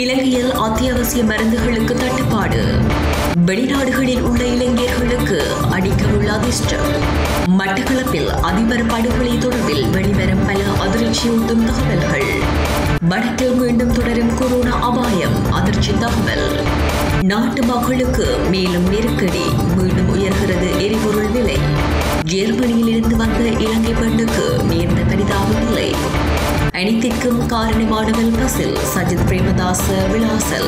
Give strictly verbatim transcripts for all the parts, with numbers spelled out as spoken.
இலங்கையில் அத்தியாவசிய மருந்துகளுக்கு தட்டுப்பாடு. வெளிநாடுகளில் உள்ள இளைஞர்களுக்கு அடிக்கவுள்ள அதிர்ஷ்டம். மட்டக்களப்பில் அதிபர் படுகொலை தொடர்பில் வெளிவரும் பல அதிர்ச்சியூட்டும் தகவல்கள். வடக்கில் மீண்டும் தொடரும் கொரோனா அபாயம், அதிர்ச்சி தகவல். நாட்டு மக்களுக்கு மேலும் நெருக்கடி, மீண்டும் உயர்கிறது எரிபொருள் விலை. ஜெர்மனியில் இருந்து வந்த இலங்கை பெண்ணுக்கு நேர்ந்த பரிதாப நிலை. அனைத்திற்கும் காரணமானவள் பசில், சஜித் பிரேமதாச விளாசல்.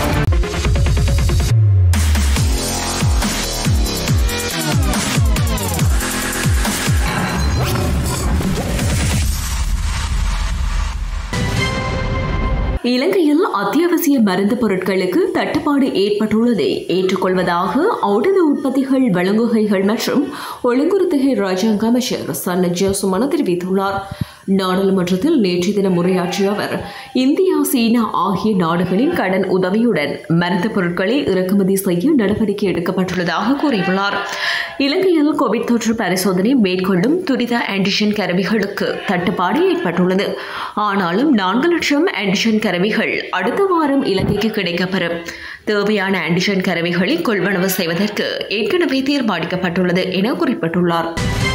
இலங்கையில் அத்தியாவசிய மருந்து பொருட்களுக்கு தட்டுப்பாடு ஏற்பட்டுள்ளதை ஏற்றுக்கொள்வதாக ஔடத உற்பத்திகள் வழங்குகைகள் மற்றும் ஒழுங்குறுத்துகை ராஜாங்க அமைச்சர் சன்னஜ சுமன தெரிவித்துள்ளார். நாடாளுமன்றத்தில் நேற்று தினம் உரையாற்றிய அவர், இந்தியா, சீனா ஆகிய நாடுகளின் கடன் உதவியுடன் மருந்து பொருட்களை இறக்குமதி செய்ய நடவடிக்கை எடுக்கப்பட்டுள்ளதாக கூறியுள்ளார். இலங்கையில் கோவிட் தொற்று பரிசோதனை மேற்கொள்ளும் துரித ஆன்டிஜென் கருவிகளுக்கு தட்டுப்பாடு ஏற்பட்டுள்ளது. ஆனாலும் நான்கு லட்சம் ஆன்டிஜென் கருவிகள் அடுத்த வாரம் இலங்கைக்கு கிடைக்கப்பெறும். தேவையான ஆன்டிஜென் கருவிகளை கொள்வனவு செய்வதற்கு ஏற்கனவே தீர்மானிக்கப்பட்டுள்ளது என குறிப்பிட்டுள்ளார்.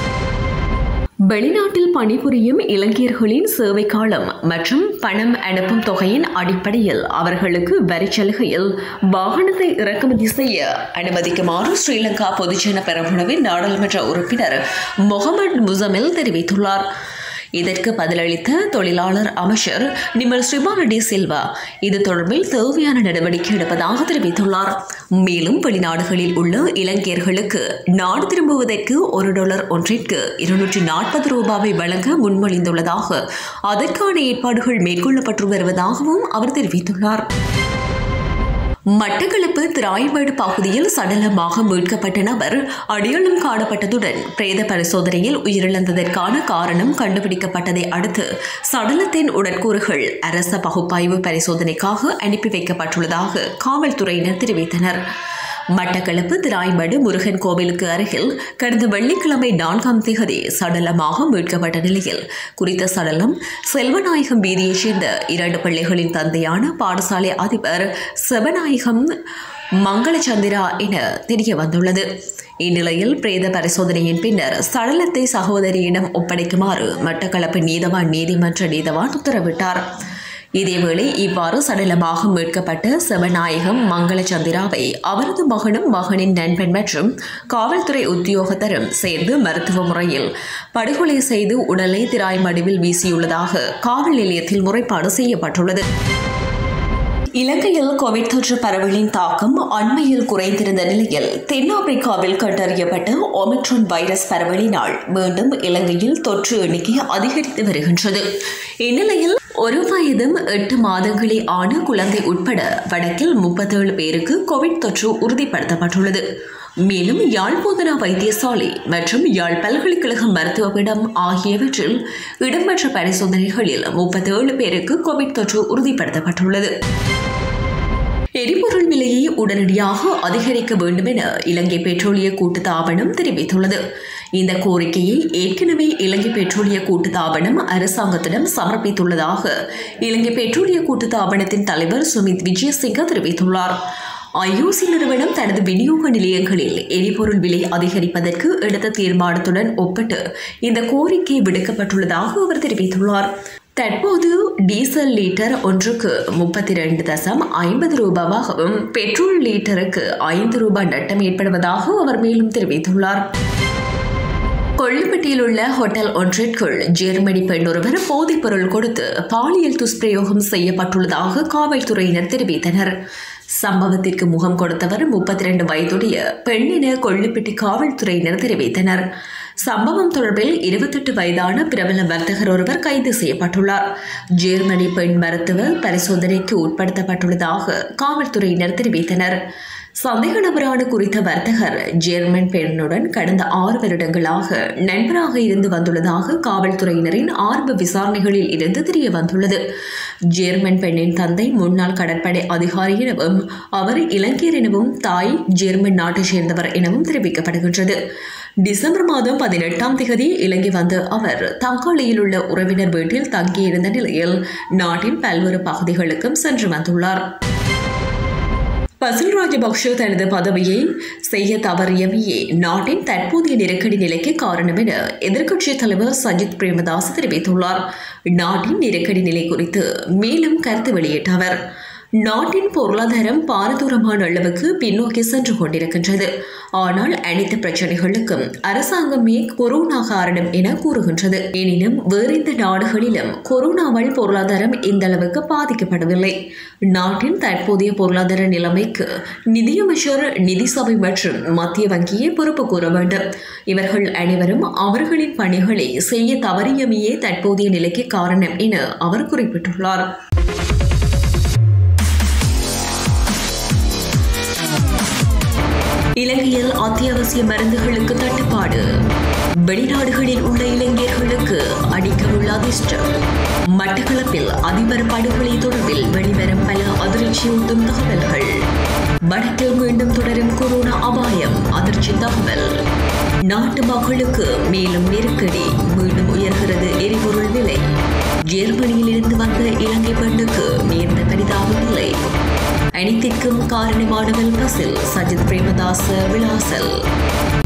வெளிநாட்டில் பணிபுரியும் இலங்கையர்களின் சேவை காலம் மற்றும் பணம் அனுப்பும் தொகையின் அடிப்படையில் அவர்களுக்கு வரிச்சலுகையில் வாகனத்தை இறக்குமதி செய்ய அனுமதிக்குமாறு ஸ்ரீலங்கா பொதுஜன பெரமுனவின் நாடாளுமன்ற உறுப்பினர் முகமது முசமில் தெரிவித்துள்ளார். இதற்கு பதிலளித்த தொழிலாளர் அமைச்சர் நிமல் ஸ்ரீபாலடி சில்வா இது தொடர்பில் தேவையான நடவடிக்கை எடுப்பதாக தெரிவித்துள்ளார். மேலும் வெளிநாடுகளில் உள்ள இலங்கையர்களுக்கு நாடு திரும்புவதற்கு ஒரு டாலர் ஒன்றிற்கு இருநூற்றி நாற்பது ரூபாவை வழங்க முன்மொழிந்துள்ளதாக, அதற்கான ஏற்பாடுகள் மேற்கொள்ளப்பட்டு வருவதாகவும் அவர் தெரிவித்துள்ளார். மட்டக்களப்பு திராய்மேடு பகுதியில் சடலமாக மீட்கப்பட்ட நபர் அடையாளம் காணப்பட்டதுடன் பிரேத பரிசோதனையில் உயிரிழந்ததற்கான காரணம் கண்டுபிடிக்கப்பட்டதை அடுத்து சடலத்தின் உடற்கூறுகள் அரச பகுப்பாய்வு பரிசோதனைக்காக அனுப்பி வைக்கப்பட்டுள்ளதாக காவல்துறையினர் தெரிவித்தனர். மட்டக்களப்பு திராய்மேடு முருகன் கோவிலுக்கு அருகில் கடந்த வெள்ளிக்கிழமை நான்காம் தேதி சடலமாக மீட்கப்பட்ட நிலையில் குறித்த சடலம் செல்வநாயகம் வீதியைச் சேர்ந்த இரண்டு பிள்ளைகளின் தந்தையான பாடசாலை அதிபர் செவநாயகம் மங்களச்சந்திரா என தெரிய வந்துள்ளது. இந்நிலையில் பிரேத பரிசோதனையின் பின்னர் சடலத்தை சகோதரியிடம் ஒப்படைக்குமாறு மட்டக்களப்பு நீதவான் நீதிமன்ற நீதவான் உத்தரவிட்டார். இதேவேளை இவ்வாறு சடலமாக மீட்கப்பட்ட செவநாயகம் மங்களச்சந்திராவை அவரது மகனும் மகனின் நண்பன் மற்றும் காவல்துறை உத்தியோகத்தரும் சேர்ந்து மருத்துவ முறையில் படுகொலை செய்து உடலை திராய்மடுவில் வீசியுள்ளதாக காவல் நிலையத்தில் முறைப்பாடு செய்யப்பட்டுள்ளது. இலங்கையில் கோவிட் தொற்று பரவலின் தாக்கம் அண்மையில் குறைந்திருந்த நிலையில் தென்னாப்பிரிக்காவில் கண்டறியப்பட்ட ஒமிக்ரான் வைரஸ் பரவலினால் மீண்டும் இலங்கையில் தொற்று எண்ணிக்கை அதிகரித்து வருகின்றது. இந்நிலையில் ஒரு வயதும் எட்டு மாதங்களே ஆன குழந்தை உட்பட வடக்கில் முப்பத்தேழு பேருக்கு கோவிட் தொற்று உறுதிப்படுத்தப்பட்டுள்ளது. மேலும் யாழ் போதனா வைத்தியசாலை மற்றும் யாழ் பல்கலைக்கழக மருத்துவப்பீடம் ஆகியவற்றில் இடம்பெற்ற பரிசோதனைகளில் முப்பத்தேழு பேருக்கு கோவிட் தொற்று உறுதிப்படுத்தப்பட்டுள்ளது. எரிபொருள் விலையை உடனடியாக அதிகரிக்க வேண்டும் என இலங்கை பெட்ரோலிய கூட்டுத்தாபனம் தெரிவித்துள்ளது. இந்த கோரிக்கையை ஏற்கனவே இலங்கை பெட்ரோலிய கூட்டுத்தாபனம் அரசாங்கத்திடம் சமர்ப்பித்துள்ளதாக இலங்கை பெட்ரோலிய கூட்டுத்தாபனத்தின் தலைவர் சுமித் விஜயசிங்க தெரிவித்துள்ளார். ஐஓசி நிறுவனம் தனது விநியோக நிலையங்களில் எரிபொருள் விலை அதிகரிப்பதற்கு எடுத்த தீர்மானத்துடன் ஒப்பிட்டு இந்த கோரிக்கை விடுக்கப்பட்டுள்ளதாக அவர் தெரிவித்துள்ளார். தற்போது டீசல் லீட்டர் ஒன்றுக்கு முப்பத்தி இரண்டு தசம் ஐம்பது ரூபாவாகவும் பெட்ரோல் லீட்டருக்கு ஐந்து ரூபாய் நட்டம் ஏற்படுவதாக அவர் மேலும் தெரிவித்துள்ளார். கொள்ளுப்பட்டியில் உள்ள ஹோட்டல் ஒன்றிற்குள் ஜெர்மனி பெண் ஒருவர் போதைப் பொருள் கொடுத்து பாலியல் துஷ்பிரயோகம் செய்யப்பட்டுள்ளதாக காவல்துறையினர் தெரிவித்தனர். சம்பவத்திற்கு முகம் கொடுத்தவர் முப்பத்தி இரண்டு வயதுடைய பெண் என கொள்ளுப்பட்டி காவல்துறையினர் தெரிவித்தனர். சம்பவம் தொடர்பில் இருபத்தெட்டு வயதான பிரபல வர்த்தகர் ஒருவர் கைது செய்யப்பட்டுள்ளார். ஜெர்மனி பெண் மருத்துவர் பரிசோதனைக்கு உட்படுத்தப்பட்டுள்ளதாக காவல்துறையினர் தெரிவித்தனர். சந்தேக நபரான குறித்த வர்த்தகர் ஜெர்மன் பெண்ணுடன் கடந்த ஆறு வருடங்களாக நண்பராக இருந்து வந்துள்ளதாக காவல்துறையினரின் ஆரம்ப விசாரணைகளில் இருந்து தெரிய வந்துள்ளது. ஜெர்மன் பெண்ணின் தந்தை முன்னாள் கடற்படை அதிகாரி எனவும் அவர் இலங்கையர் எனவும் தாய் ஜெர்மன் நாட்டைச் சேர்ந்தவர் எனவும் தெரிவிக்கப்படுகின்றது. டிசம்பர் மாதம் பதினெட்டாம் தேதி இலங்கை வந்த அவர் தங்காளியில் உள்ள உறவினர் வீட்டில் தங்கியிருந்த நிலையில் நாட்டின் பல்வேறு பகுதிகளுக்கும் சென்று வந்துள்ளார். பசில் ராஜபக்ஷ தனது பதவியை செய்ய தவறியமையே நாட்டின் தற்போதைய நெருக்கடி நிலைக்கு காரணம் என எதிர்க்கட்சித் தலைவர் சஜித் பிரேமதாஸ் தெரிவித்துள்ளார். நாட்டின் நெருக்கடி நிலை குறித்து மேலும் கருத்து வெளியிட்ட அவர், நாட்டின் பொருளாதாரம் பாரதூரமான அளவுக்கு பின்னோக்கி சென்று கொண்டிருக்கின்றது. ஆனால் அனைத்து பிரச்சனைகளுக்கும் அரசாங்கமே கொரோனா காரணம் என கூறுகின்றது. எனினும் வேறு எந்த நாடுகளிலும் கொரோனாவால் பொருளாதாரம் இந்த அளவுக்கு பாதிக்கப்படவில்லை. நாட்டின் தற்போதைய பொருளாதார நிலைமைக்கு நிதியமைச்சர், நிதி சபை மற்றும் மத்திய வங்கியை பொறுப்பு கூற வேண்டும். இவர்கள் அனைவரும் அவர்களின் பணிகளை செய்ய தவறியமையே தற்போதைய நிலைக்கு காரணம் என அவர் குறிப்பிட்டுள்ளார். இலங்கையில் அத்தியாவசிய மருந்துகளுக்கு தட்டுப்பாடு. வெளிநாடுகளில் உள்ள இளைஞர்களுக்கு அடிக்கவுள்ள அதிர்ஷ்டம். மட்டக்களப்பில் அதிபர் படுகொலை தொடர்பில் வெளிவரும் பல அதிர்ச்சியூட்டும் தகவல்கள். வடக்கில் மீண்டும் தொடரும் கொரோனா அபாயம், அதிர்ச்சி தகவல். நாட்டு மக்களுக்கு மேலும் நெருக்கடி, மீண்டும் உயர்கிறது எரிபொருள் விலை. ஜெர்மனியில் இருந்து வந்த இலங்கை பெண்ணுக்கு நேர்ந்த பரிதாப நிலை. அனைத்திற்கும் காரணமானவள் பசில், சஜித் பிரேமதாச விலாசல்.